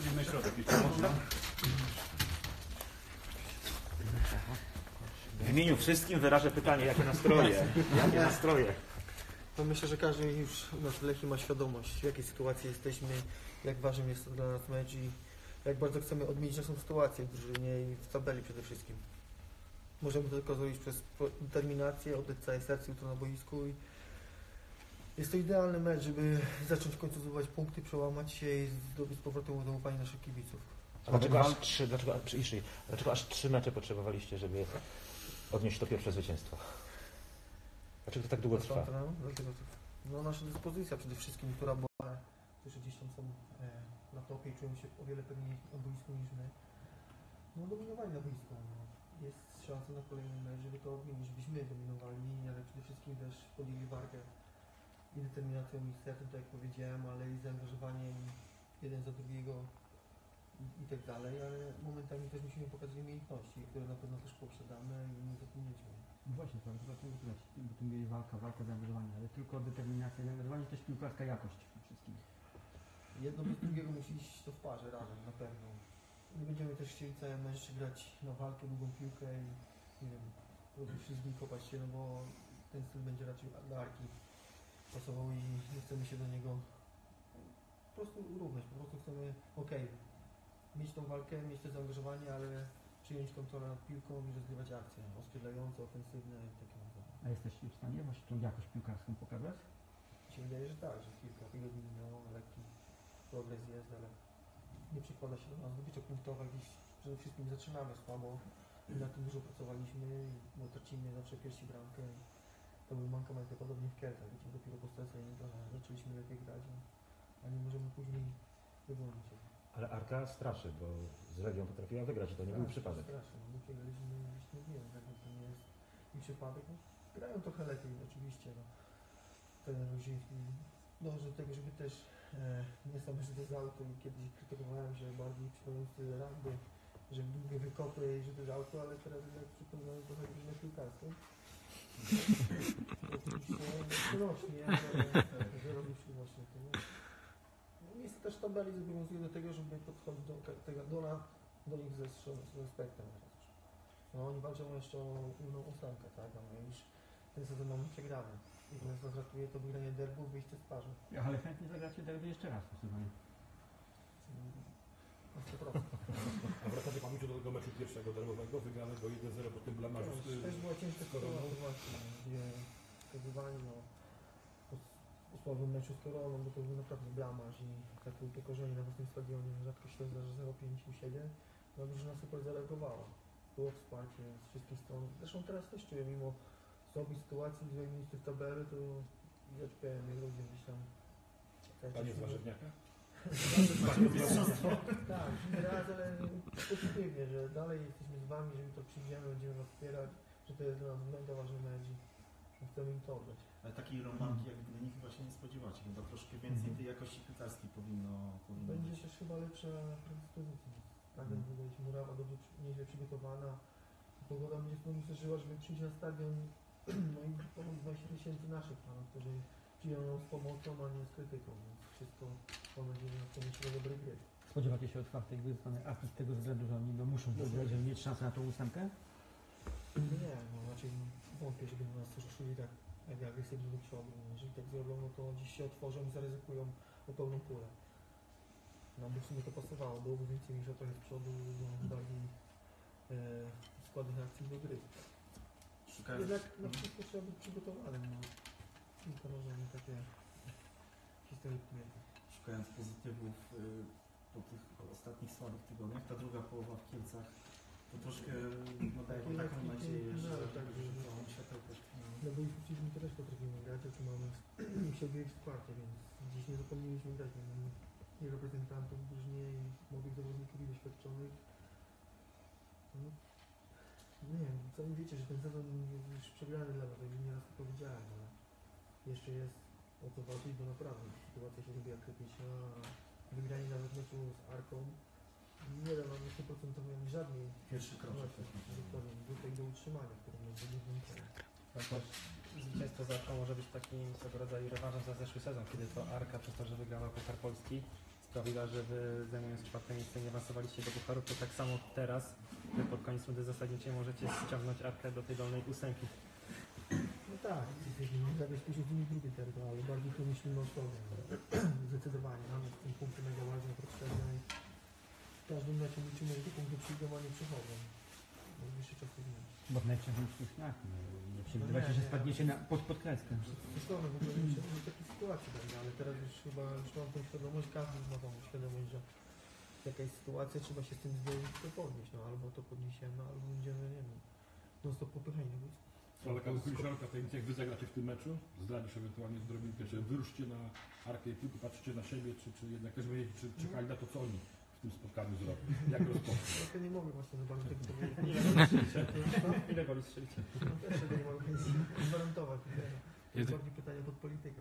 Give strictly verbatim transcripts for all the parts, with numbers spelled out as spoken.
Zrobimy środek, jeśli można. W imieniu wszystkim wyrażę pytanie, jakie nastroje? Jakie nastroje? No myślę, że każdy już u nas w Lechii ma świadomość, w jakiej sytuacji jesteśmy, jak ważnym jest to dla nas mecz i jak bardzo chcemy odmienić naszą sytuację w drużynie i w tabeli przede wszystkim. Możemy to tylko zrobić przez determinację, oddać całe serce jutro na boisku i jest to idealny mecz, żeby zacząć w końcu zdobywać punkty, przełamać się i zdobyć z powrotem zaufanie naszych kibiców. A dlaczego aż trzy, dlaczego, jeszcze, dlaczego aż trzy mecze potrzebowaliście, żeby odnieść to pierwsze zwycięstwo? Dlaczego to tak długo trwa? Dlatego to, no nasza dyspozycja przede wszystkim, która była, którzy gdzieś tam są e, na topie i czują się o wiele pewniej na boisku niż my. No dominowali na boisku. No. Jest szansa na kolejny mecz, żeby to odmienić, żebyśmy dominowali, ale przede wszystkim też podjęli walkę i determinacją i sercem, tak jak powiedziałem, ale i zaangażowaniem jeden za drugiego i, i tak dalej, ale momentami też musimy pokazać umiejętności, które na pewno też posiadamy i nie zapomnieliśmy. No właśnie, to trzeba to wybrać, bo tu mieli walka, walka, zaangażowanie, ale tylko determinacja i zaangażowanie, też piłkarska jakość przede wszystkim. Jedno bez drugiego musi iść to w parze razem, na pewno. Nie będziemy też chcieli cały mecz grać na walkę, długą piłkę i nie wiem, robić wszystkich, kopać się, no bo ten styl będzie raczej dla Arki pasował i nie chcemy się do niego po prostu równać, po prostu chcemy, okej, okay, mieć tą walkę, mieć to zaangażowanie, ale przyjąć kontrolę nad piłką i rozgrywać akcje ostrzelające, ofensywne i takie naprawdę. A jesteście w stanie właśnie tą jakość piłkarską pokazać? Mi się wydaje, że tak, że kilka tygodni minęło, lekki progres jest, ale nie przykłada się do nas zdobycia punktowe, gdzieś przede wszystkim zaczynamy słabo i na tym dużo pracowaliśmy, bo tracimy zawsze pierwsi bramkę. To był mankament podobnie w Kielcach, gdzie dopiero po straceniu zaczęliśmy lepiej grać, a nie możemy później wygonić. Ale Arka straszy, bo z Legią potrafiła wygrać i to nie był przypadek. Straszy, no przegraliśmy, nie wiem, że to nie jest i przypadek. No, grają trochę lepiej oczywiście. No. Ten Ruziński dąży do tego, żeby też e, nie sam wyszedł z auto i kiedyś krytykowałem się bardziej przypominający rugby, że długie wykopy i że to jest auto, ale teraz jak przypominam trochę różne piłkarskie. Rośnie, że robi przynośnie to. No, miejsce też tabeli zobowiązuje do tego, żeby podchodzić do, tego, do, do nich ze, z respektem. No oni walczą jeszcze o inną ósemkę, tak? A my już ten sezon mamy przegrany. I to nas ratuje to wygranie derbu, wyjście z parzu. Ale chętnie zagracie derby jeszcze raz w tym sezonie. Na sto procent. A wracacie pamięcią do tego meczu pierwszego derbowego, wygranego jeden zero po tym blamarzu. To też była ciężka korona właśnie, gdzie skazywali no, po, po słabym meczu z koroną, bo to był naprawdę blamarz i takie upokorzenie na własnym stadionie. Rzadko się zdarza, że zero pięć u siebie. No drużyna super zareagowała. Było wsparcie z wszystkich stron. Zresztą teraz też czuję, mimo słabej sytuacji, złej miejsce w tabeli, to ja czułem, jak ludzie gdzieś tam... Panie z warzywniaka? Tak, raz, ale pozytywnie, że dalej jesteśmy z wami, że my to przyjdziemy, będziemy was wspierać, że to jest dla nas mega ważny mecz i chcemy im to oddać. Ale takiej romanki jak Gdyni chyba się nie spodziewacie, chyba troszkę więcej tej jakości piłkarskiej powinno, powinno Będzie być. też chyba lepsza predyspozycja. Tak jak wydaje się, murawa dobrze, nieźle przygotowana. Pogoda będzie w pełni przeżyła, żeby przyjść na stadion, no i ponad dwadzieścia tysięcy naszych panów, którzy przyjdą z pomocą, a nie z krytyką, więc wszystko mam nadzieję, że to myślę dobrej gry. Spodziewacie się otwartej gry ze strony Arki z tego względu, że oni no, muszą wygrać, żeby mieć szansę na tą ósemkę? Nie, no raczej wątpię, żeby nas też szli tak mega agresywnie do przodu. Jeżeli tak zrobią, no to dziś się otworzą i zaryzykują o pełną pulę. Nam by w sumie to pasowało, byłoby więcej niż o trochę z przodu, no, bardziej e, składnych akcji do gry. Szukając... Jednak na wszystko trzeba być przygotowanym. No. Kilka może nie takie historyjki. Szukając pozytywów y, po tych ostatnich słabych tygodniach, ta druga połowa w Kielcach to troszkę no, daje mi taką nadzieję, że, że, że, że to świateł też... No bo już przecież my też potrafimy grać, tylko mamy siebie w wsparcie, więc dziś nie zapomnieliśmy grać. Mamy i reprezentantów w drużynie i młodych zawodników i doświadczonych. No, nie wiem, sami wiecie, że ten sezon jest już przegrany dla was, jak nieraz to powiedziałem, ale jeszcze jest o co walczyć, bo naprawdę sytuacja się robiła krytyczna, a wygranie nawet meczu z Arką nie da nam stu procent żadnej Pierwszy krok. tutaj do utrzymania, które my będziemy Zwycięstwo z Arką może być takim swego rodzaju rewanżem za zeszły sezon, kiedy to Arka przez to, że wygrała Puchar Polski, sprawiła, że wy zajmując czwarte miejsce nie awansowaliście do pucharu, to tak samo teraz wy pod koniec rundy zasadniczej możecie ściągnąć Arkę do tej dolnej ósemki. No tak, zabezpieczyć nimi drugie tergo, ale bardziej to myślimy o sobie. Zdecydowanie, mamy w tym punkty mega ważne, potrzebne. W każdym meczu liczymy, że te punkty przyjdą, a nie przychodzą. Najwyższy czas to zmienić. Bo w najwcześniejszych szlach, nie, nie przewidywajcie, No nie, że nie. spadniecie na, pod, pod kreskę. Zresztą w ogóle nie myślę, że takie sytuacje będzie, ale teraz już chyba już mam tą świadomość, każdy już ma tą świadomość, że jakaś sytuacja, trzeba się z tym zmierzyć, to podnieść, no albo to podniesiemy, albo będziemy, nie wiem, non stop popychani na boisku. Ale taka kuliszarka tajemnica, jak wy zagracie w tym meczu, zdradzisz ewentualnie z drobinkę, czy wyruszcie na Arkę i tylko patrzycie na siebie, czy, czy jednak też będziecie czy, czekali na to, co oni w tym spotkaniu zrobią. Jak rozpoczną? Ja nie mogę właśnie za bardzo tego powiedzieć. Ile goli strzelicie? Ile goli strzelicie? No też tego nie mogę gwarantować. To jest bardziej pytanie pod politykę.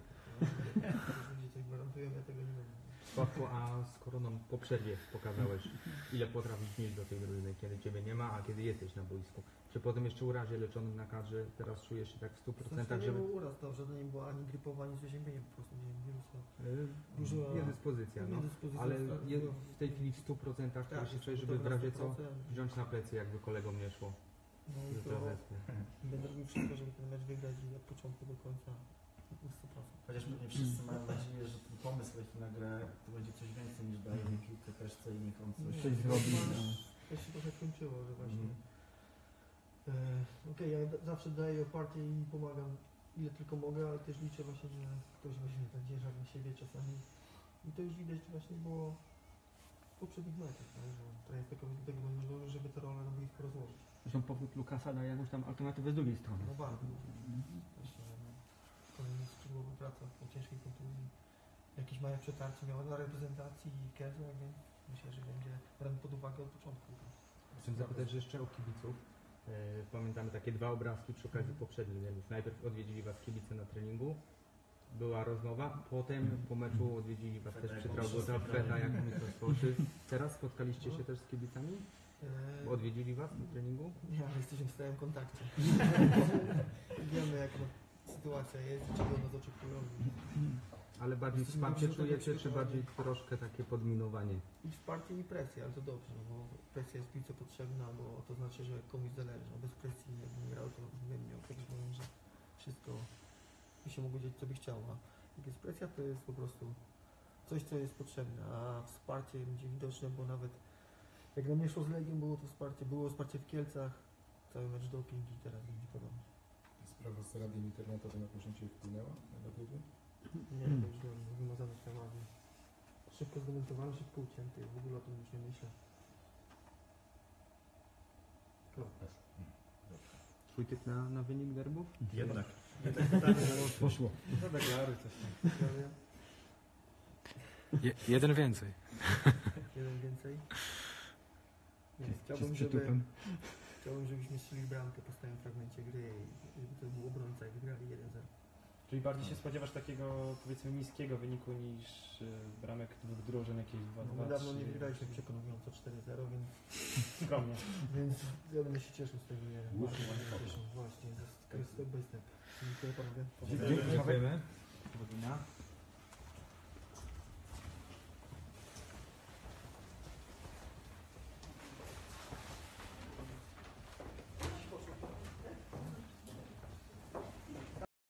Ludzie coś gwarantują, ja tego nie mogę. Sławku, a skoro nam po przerwie pokazałeś, ile potrafisz mieć do tej drużyny, kiedy Ciebie nie ma, a kiedy jesteś na boisku. Czy potem jeszcze urazie leczonym na kadrze, teraz czujesz się tak w stu To procentach, nie żeby... był uraz, dobrze, to nie było ani grypowa, ani przeziębienie, po prostu nie wiem, wirusa. Dużo- Niedyspozycja, no. Niedyspozycja Ale ostatnio je, była. w tej chwili w stu procentach Tak, tak, się czujesz, jestem żeby w gotowy na razie co sto procent. wziąć na plecy, jakby kolegom nie szło. No i Że to to zespół. będę robił wszystko, żeby ten mecz wygrać i od początku do końca na sto procent. Chociaż pewnie wszyscy mają nadzieję, że ten pomysł jaki na grę to będzie coś więcej niż daje mi piłkę też, co i niech on coś... Coś zrobi. no. To się trochę skończyło, że właśnie... Mhm. E, Okej, ja d- zawsze daję oparcie i pomagam ile tylko mogę, ale też liczę właśnie, że ktoś weźmie ten ciężar na siebie czasami. I to już widać właśnie było w poprzednich meczach, tak, że trener tylko do tego będzie dążył, żeby te role na boisku rozłożyć. Zresztą powrót Lukasa daje jakąś tam alternatywę z drugiej strony. No bardzo. Właśnie, że no, kolejny skrzydłowy wraca po ciężkiej kontuzji. Jakieś małe przetarcie miał na reprezentacji i Kezu, więc myślę, że będzie brany pod uwagę od początku. Chcę zapytać jeszcze o kibiców. E, Pamiętamy takie dwa obrazki przy okazji poprzednich meczów. Najpierw odwiedzili Was kibice na treningu, była rozmowa, potem po meczu odwiedzili Was też przy Traugota, Feta jako mistrzostwo. Czy teraz spotkaliście się też z kibicami? Eee, Bo odwiedzili Was na treningu? Nie, ale jesteśmy w stałym kontakcie. Wiemy jak no, sytuacja jest, czego nas oczekują. Ale bardziej Jesteśmy wsparcie dobrze do tego czujecie, czy przygotowani. bardziej troszkę takie podminowanie? I wsparcie i presja, ale to dobrze, no bo presja jest piłce potrzebna, bo to znaczy, że komuś zależy. No bez presji jakbym grał, to bym miał kiedyś powiem, że wszystko by się mogło dziać, co by chciał. A jak jest presja, to jest po prostu coś, co jest potrzebne, a wsparcie będzie widoczne, bo nawet jak na mnie szło z Legią, było to wsparcie, było wsparcie w Kielcach, cały mecz doping i teraz będzie podobnie. Sprawa z radiem internetowym jakoś na Ciebie wpłynęła negatywnie? Nie, to już wiem, wymazane sprawy. Szybko zdementowany, szybko ucięty, w ogóle o tym już nie myślę. Kropka. Twój typ na, na wynik derbów? Jednak. Poszło. No tak, Jary coś tam. Prawie. Je, jeden więcej. Jeden więcej. Nie, Czy z chciałbym, żeby, przytupem. chciałbym, żebyśmy strzelili bramkę po stałym fragmencie gry i żeby to był obrońca i wygrali jeden zero. Czyli bardziej się spodziewasz takiego, powiedzmy, niskiego wyniku niż y, bramek dwóch drużyn, jakieś dwa No, dwa niedawno nie trzy. wygraliśmy przekonująco cztery zero, więc, Skromnie. więc ja będę się cieszył z tego. Nie, Łukasz, bardzo się Łukasz. cieszę. Właśnie, to jest step by step. Dziękuję panowie. Dziękujemy. Dziękujemy. Powodzenia.